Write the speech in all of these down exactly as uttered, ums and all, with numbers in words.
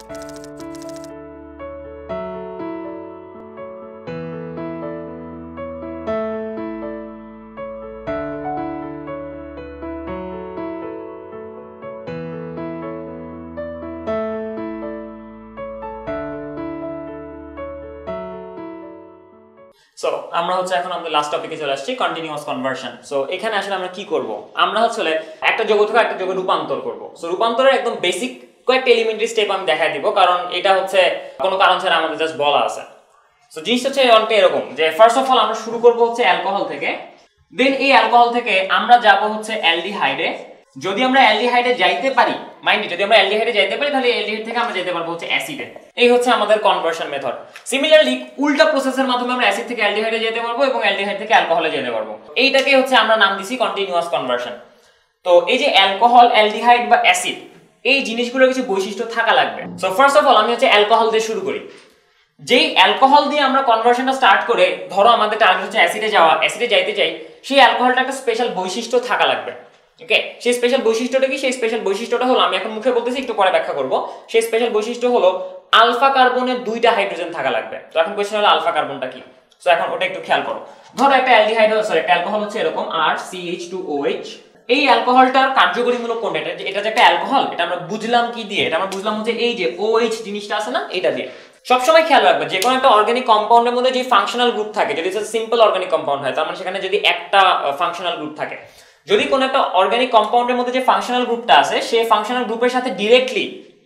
So আমরা হচ্ছে এখন আমাদের লাস্ট টপিকে চলে আসছি, কন্টিনিউয়াস কনভার্সন। সো এখানে আসলে আমরা কি করব, আমরা হচ্ছে একটা যৌগ থেকে একটা যৌগে রূপান্তর করব। সো রূপান্তরের একদম বেসিক কয়েকটা এলিমেন্টারি স্টেপ আমি দেখাই দিব, কারণ এটা হচ্ছে কোনো কারণ ছাড়া আমাদের জাস্ট বলা আছে। সো জিনিসটা হচ্ছে অনেকটা এরকম যে ফার্স্ট অফ অল আমরা শুরু করব হচ্ছে অ্যালকোহল থেকে, দেন এই অ্যালকোহল থেকে আমরা যাব হচ্ছে অ্যালডিহাইডে। যদি আমরা অ্যালডিহাইডে যাইতে পারি, মাইন্ড যদি আমরা অ্যালডিহাইডে যাইতে পারি তাহলে অ্যালডিহাইড থেকে আমরা যেতে পারবো হচ্ছে অ্যাসিডে। এই হচ্ছে আমাদের কনভার্সন মেথড। সিমিলারলি উল্টা প্রসেসের মাধ্যমে আমরা অ্যাসিড থেকে অ্যালডিহাইডে যেতে পারবো এবং অ্যালডিহাইড থেকে অ্যালকোহলে যেতে পারবো। এইটাকে হচ্ছে আমরা নাম দিছি কন্টিনিউয়াস কনভার্সন। তো এই যে অ্যালকোহল, অ্যালডিহাইড বা অ্যাসিড, এই জিনিসগুলোর কিছু বৈশিষ্ট্য থাকা লাগবে। সো ফার্স্ট অফ অল আমি হচ্ছে অ্যালকোহল দিয়ে শুরু করি। যেই অ্যালকোহল দিয়ে আমরা কনভার্সনটা স্টার্ট করে, ধরো আমাদের টার্গেট হচ্ছে অ্যাসিডে যাওয়া, অ্যাসিডে যাইতে চাই, সেই অ্যালকোহলটা একটা স্পেশাল বৈশিষ্ট্য থাকা লাগবে। ওকে, সেই স্পেশাল বৈশিষ্ট্যটা কি? সেই স্পেশাল বৈশিষ্ট্যটা হলো, আমি এখন মুখে বলতেছি, একটু পরে ব্যাখ্যা করব। সেই স্পেশাল বৈশিষ্ট্য হলো আলফা কার্বনের দুইটা হাইড্রোজেন থাকা লাগবে। তো এখন কোশ্চেন হলো আলফা কার্বনটা কি? সো এখন ওটা একটু খেয়াল করো। ধরো একটা অ্যালডিহাইড, সরি একটা অ্যালকোহল হচ্ছে এরকম আর C H two O H. এই অ্যালকোহলটার কার্যকরীমূলক কোনটা? এটা এটা যে একটা অ্যালকোহল, এটা আমরা বুঝলাম কি দিয়ে? এটা আমরা বুঝলাম হচ্ছে এই যে ও এইচ জিনিসটা আছে না, এটা দিয়ে। সবসময় খেয়াল রাখবে যে কোনো একটা অর্গানিক কম্পাউন্ডের মধ্যে যে ফাংশনাল গ্রুপ থাকে, যদি সিম্পল অর্গানিক কম্পাউন্ড হয় তার মানে সেখানে যদি একটা ফাংশনাল গ্রুপ থাকে, যদি কোনো একটা অর্গানিক কম্পাউন্ডের মধ্যে যে ফাংশনাল গ্রুপটা আছে সেই ফাংশনাল গ্রুপের সাথে ডিরেক্টলি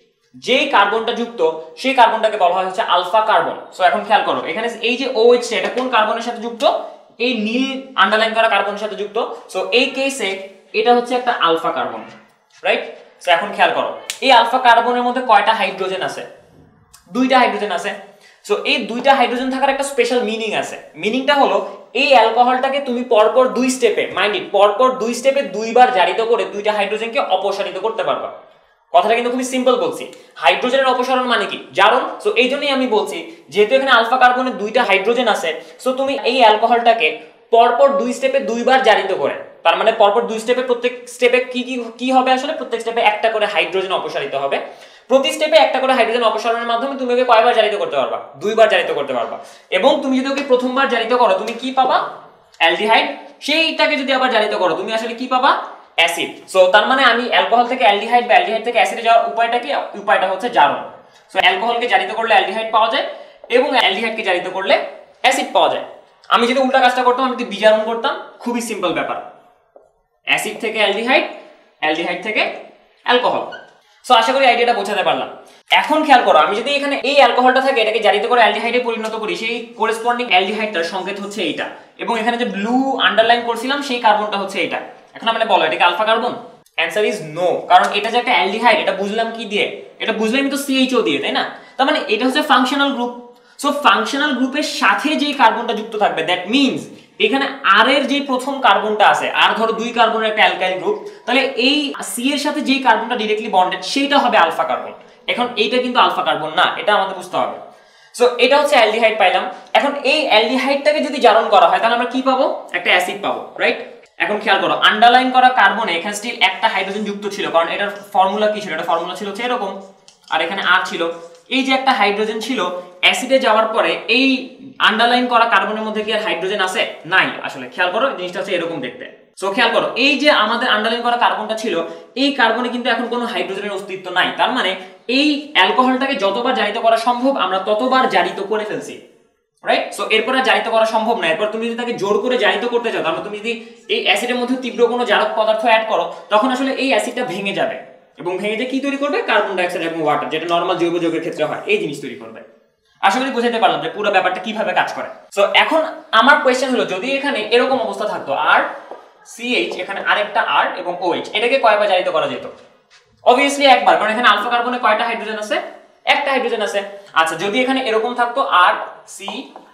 যেই কার্বনটা যুক্ত সেই কার্বনটাকে বলা হয় হচ্ছে আলফা কার্বন। সো এখন খেয়াল করো এখানে এই যে OH এটা কোন কার্বনের সাথে যুক্ত? এই নীল আন্ডারলাইন করা কার্বনের সাথে যুক্ত। সো এই কেসে এটা হচ্ছে একটা আলফা কার্বন, রাইট? সো এখন খেয়াল করো এই আলফা কার্বনের মধ্যে কয়টা হাইড্রোজেন আছে? দুইটা হাইড্রোজেন আছে। সো এই দুইটা হাইড্রোজেন থাকার একটা স্পেশাল মিনিং আছে। মিনিংটা হলো এই অ্যালকোহলটাকে তুমি পরপর দুই স্টেপে, মাইন্ড ইট, পরপর দুই স্টেপে দুইবার জারিত করে দুইটা হাইড্রোজেনকে অপসারিত করতে পারবা। কথাটা কিন্তু খুবই সিম্পল বলছি। হাইড্রোজেনের অপসারণ মানে কি? জারণ। সো এই জন্যই আমি বলছি যেহেতু এখানে আলফা কার্বনের দুইটা হাইড্রোজেন আছে, সো তুমি এই অ্যালকোহলটাকে পরপর দুই স্টেপে দুইবার জারিত করে, তার মানে পরপর দুই স্টেপে, প্রত্যেক স্টেপে কি কি কি হবে আসলে? প্রত্যেক স্টেপে একটা করে হাইড্রোজেন অপসারিত হবে। প্রতি স্টেপে একটা করে হাইড্রোজেন অপসারণের মাধ্যমে তুমি ওকে কয়বার জারিত করতে পারবা? দুইবার জারিত করতে পারবা। এবং তুমি যদি ওকে প্রথমবার জারিত করো তুমি কি পাবা? অ্যালডিহাইড। সেইটাকে যদি আবার জারিত করো তুমি আসলে কি পাবা? অ্যাসিড। সো তার মানে আমি অ্যালকোহল থেকে অ্যালডিহাইড বা অ্যালডিহাইড থেকে অ্যাসিডে যাওয়ার উপায়টা কি? উপায়টা হচ্ছে জারণ। সো অ্যালকোহলকে জারিত করলে অ্যালডিহাইড পাওয়া যায় এবং অ্যালডিহাইডকে জারিত করলে অ্যাসিড পাওয়া যায়। আমি যদি উল্টা কাজটা করতাম, আমি যদি বিজারণ করতাম, খুবই সিম্পল ব্যাপার, অ্যাসিড থেকে অ্যালডিহাইড, অ্যালডিহাইড থেকে অ্যালকোহল। সো আশা করি আইডিয়াটা বোঝাতে পারলাম। এখন খেয়াল করো আমি যদি এখানে এই অ্যালকোহলটা থাকে এটাকে জারিত করে অ্যালডিহাইডে পরিণত করি, সেই করেসপন্ডিং অ্যালডিহাইডটার সংকেত হচ্ছে এইটা, এবং এখানে যে ব্লু আন্ডারলাইন করছিলাম সেই কার্বনটা হচ্ছে এটা। এখন আমরা বলো এটা কি alpha carbon? Answer is no, কারণ এটা যে একটা অ্যালডিহাইড এটা বুঝলাম কি দিয়ে? এটা বুঝলাম তো সিএইচও দিয়ে, তাই না? তার মানে এটা হচ্ছে ফাংশনাল গ্রুপ। সো ফাংশনাল গ্রুপের সাথে যে কার্বনটা যুক্ত থাকবে, দ্যাট মিন্স এখানে আর এর যে প্রথম কার্বনটা আছে, আর ধরো দুই কার্বনের একটা অ্যালকাইল গ্রুপ, তাহলে এই সি এর সাথে যে কার্বনটা ডাইরেক্টলি বন্ডেড সেইটা হবে আলফা কার্বন। এখন এইটা কিন্তু আলফা কার্বন না, এটা আমাদের বুঝতে হবে। সো এটা হচ্ছে অ্যালডিহাইড পাইলাম। এখন এই অ্যালডিহাইডটাকে যদি জারণ করা হয় তাহলে আমরা কি পাবো? একটা অ্যাসিড পাবো, রাইট? এখন খেয়াল করো আন্ডারলাইন করা কার্বনে এখানে স্টিল একটা হাইড্রোজেন যুক্ত ছিল, কারণ এটার ফর্মুলা কি ছিল? এটা ফর্মুলা ছিল হচ্ছে এরকম, আর এখানে আর ছিল। এই যে একটা হাইড্রোজেন ছিল, অ্যাসিডে যাওয়ার পরে এই আন্ডারলাইন করা কার্বনের মধ্যে কি আর হাইড্রোজেন আছে? নাই। আসলে খেয়াল করো জিনিসটা হচ্ছে এরকম দেখতে। সো খেয়াল করো এই যে আমাদের আন্ডারলাইন করা কার্বনটা ছিল, এই কার্বনে কিন্তু এখন কোনো হাইড্রোজেনের অস্তিত্ব নাই। তার মানে এই অ্যালকোহলটাকে যতবার জারিত করা সম্ভব আমরা ততবার জারিত করে ফেলছি, রাইট? সো এরপর আর জারিত করা সম্ভব না। এরপর তুমি যদি তাকে জোর করে জারিত করতে চাও, তাহলে তুমি যদি এই অ্যাসিডের মধ্যে তীব্র কোনো জারক পদার্থ অ্যাড করো, তখন আসলে এই অ্যাসিডটা ভেঙে যাবে এবং ভেঙে যে কি তৈরি করবে? কার্বন ডাইঅক্সাইড এবং ওয়াটার, যেটা নরমাল জৈব যৌগের ক্ষেত্রে হয়, এই জিনিস তৈরি করবে। আশা করি বুঝাতে পারলাম যে পুরো ব্যাপারটা কিভাবে কাজ করে। সো এখন আমার কোয়েশ্চেন হলো, যদি এখানে এরকম অবস্থা থাকতো আর সিএইচ, এখানে আরেকটা আর এবং ওএইচ, এটাকে কয়বার জারিত করা যেত? অবভিয়াসলি একবার, কারণ এখানে আলফা কার্বনে কয়টা হাইড্রোজেন আছে? একটা হাইড্রোজেন আছে। আচ্ছা যদি এখানে এরকম থাকতো আর সি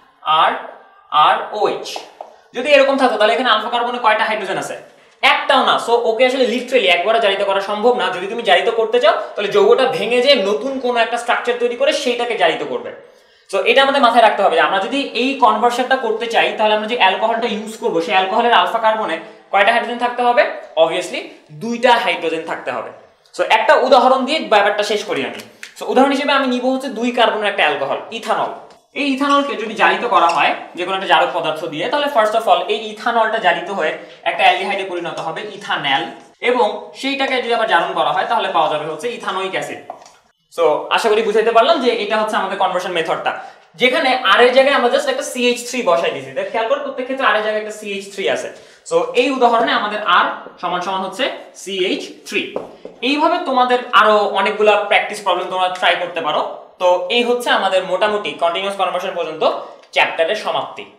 আর আর ওএইচ, যদি এরকম থাকতো তাহলে এখানে আলফা কার্বনে কয়টা হাইড্রোজেন আছে? একটাও না। সো ওকে আসলে লিটারালি একবারে জারিত করা সম্ভব না। যদি তুমি জারিত করতে চাও তাহলে যৌগটা ভেঙে যে নতুন কোনো একটা স্ট্রাকচার তৈরি করে সেইটাকে জারিত করবে। সো এটা আমাদের মাথায় রাখতে হবে যে আমরা যদি এই কনভার্সনটা করতে চাই তাহলে আমরা যে অ্যালকোহলটা ইউজ করব সেই অ্যালকোহলের আলফা কার্বনে কয়টা হাইড্রোজেন থাকতে হবে? অবভিয়াসলি দুইটা হাইড্রোজেন থাকতে হবে। সো একটা উদাহরণ দিয়ে ব্যাপারটা শেষ করি আমি। সো উদাহরণ হিসেবে আমি নিব হচ্ছে দুই কার্বনের একটা অ্যালকোহল ইথানল। এই ইথানলকে যদি জারিত করা হয় যে কোনো একটা জারক পদার্থ দিয়ে, তাহলে ফার্স্ট অফ অল এই ইথানলটা জারিত হয়ে একটা অ্যালডিহাইডে পরিণত হবে ইথানল, এবং সেইটাকে যদি আবার জারণ করা হয় তাহলে পাওয়া যাবে হচ্ছে ইথানোয়িক অ্যাসিড। সো আশা করি বুঝাইতে পারলাম যে এটা হচ্ছে আমাদের কনভার্সন মেথডটা, যেখানে আর এর জায়গায় আমরা জাস্ট একটা সি এইচ থ্রি বসাই দিয়েছি। দেখ খেয়াল করো প্রত্যেক ক্ষেত্রে আর এর জায়গায় একটা সি এইচ থ্রি আছে। সো এই উদাহরণে আমাদের আর সমান সমান হচ্ছে সি এইচ থ্রি। এইভাবে তোমাদের আরো অনেকগুলা প্র্যাকটিস প্রবলেম তোমরা ট্রাই করতে পারো। তো এই হচ্ছে আমাদের মোটামুটি কন্টিনিউয়াস কনভার্সন পর্যন্ত চ্যাপ্টারের সমাপ্তি।